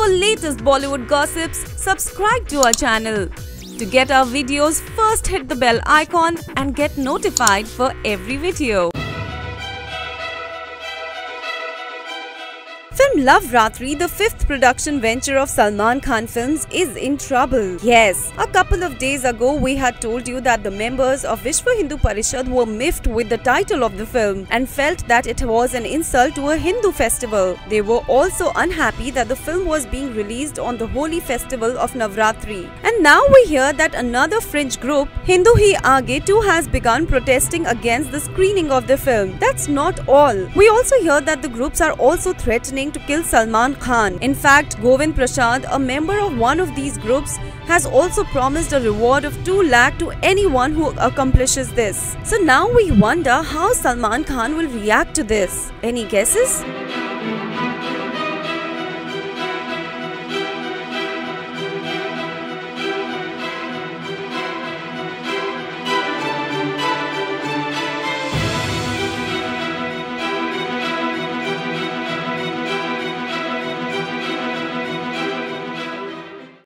For latest Bollywood gossips, subscribe to our channel. To get our videos, first hit the bell icon and get notified for every video. Film Lavratri, the fifth production venture of Salman Khan Films, is in trouble. Yes, a couple of days ago we had told you that the members of Vishwa Hindu Parishad were miffed with the title of the film and felt that it was an insult to a Hindu festival. They were also unhappy that the film was being released on the holy festival of Navratri. And now we hear that another fringe group, Hindu Hi Aage, too has begun protesting against the screening of the film. That's not all. We also hear that the groups are also threatening to kill Salman Khan. In fact, Govind Prasad, a member of one of these groups, has also promised a reward of 2 lakh to anyone who accomplishes this. So now we wonder how Salman Khan will react to this. Any guesses?